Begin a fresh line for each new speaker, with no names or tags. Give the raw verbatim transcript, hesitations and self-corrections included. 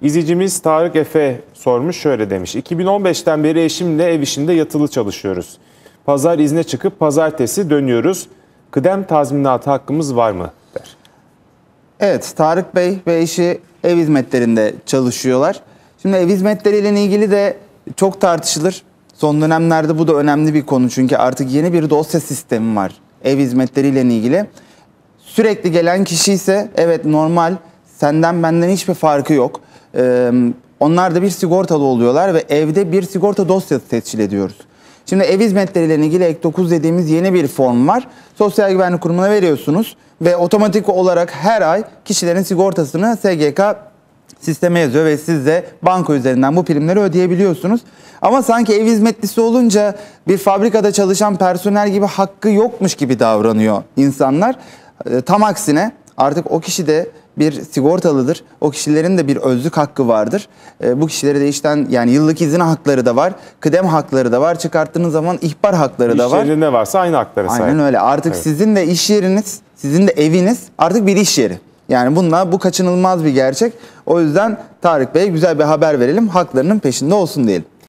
İzleyicimiz Tarık Efe sormuş, şöyle demiş. iki bin on beşten beri eşimle ev işinde yatılı çalışıyoruz. Pazar izne çıkıp pazartesi dönüyoruz. Kıdem tazminatı hakkımız var mı? Der.
Evet, Tarık Bey ve eşi ev hizmetlerinde çalışıyorlar. Şimdi ev hizmetleriyle ilgili de çok tartışılır. Son dönemlerde bu da önemli bir konu. Çünkü artık yeni bir dosya sistemi var ev hizmetleriyle ilgili. Sürekli gelen kişi ise evet normal, senden benden hiçbir farkı yok. Ee, onlar da bir sigortalı oluyorlar ve evde bir sigorta dosyası tescil ediyoruz. Şimdi ev hizmetleriyle ilgili ek dokuz dediğimiz yeni bir form var. Sosyal Güvenlik Kurumu'na veriyorsunuz ve otomatik olarak her ay kişilerin sigortasını S G K sisteme yazıyor ve siz de banka üzerinden bu primleri ödeyebiliyorsunuz. Ama sanki ev hizmetlisi olunca bir fabrikada çalışan personel gibi hakkı yokmuş gibi davranıyor insanlar. Tam aksine artık o kişi de bir sigortalıdır. O kişilerin de bir özlük hakkı vardır. E, bu kişilere de işten yani yıllık izin hakları da var. Kıdem hakları da var. Çıkarttığınız zaman ihbar hakları
İş
da var.
İş yerinde ne varsa aynı haklara sahip.
Aynen öyle. Artık evet. Sizin de iş yeriniz, sizin de eviniz artık bir iş yeri. Yani bununla bu kaçınılmaz bir gerçek. O yüzden Tarık Bey güzel bir haber verelim. Haklarının peşinde olsun diyelim.